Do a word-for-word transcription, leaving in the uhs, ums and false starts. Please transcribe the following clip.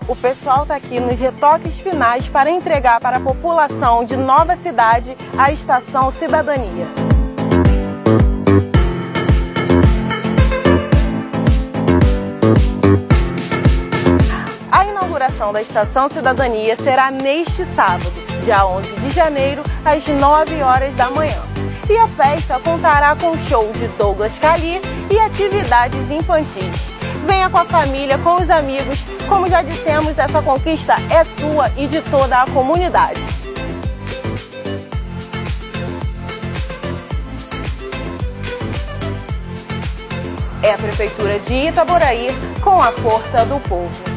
O pessoal está aqui nos retoques finais para entregar para a população de Nova Cidade a Estação Cidadania. A inauguração da Estação Cidadania será neste sábado, dia onze de janeiro, às nove horas da manhã. E a festa contará com show de Douglas Cali e atividades infantis. Venha com a família, com os amigos. Como já dissemos, essa conquista é sua e de toda a comunidade. É a Prefeitura de Itaboraí com a força do povo.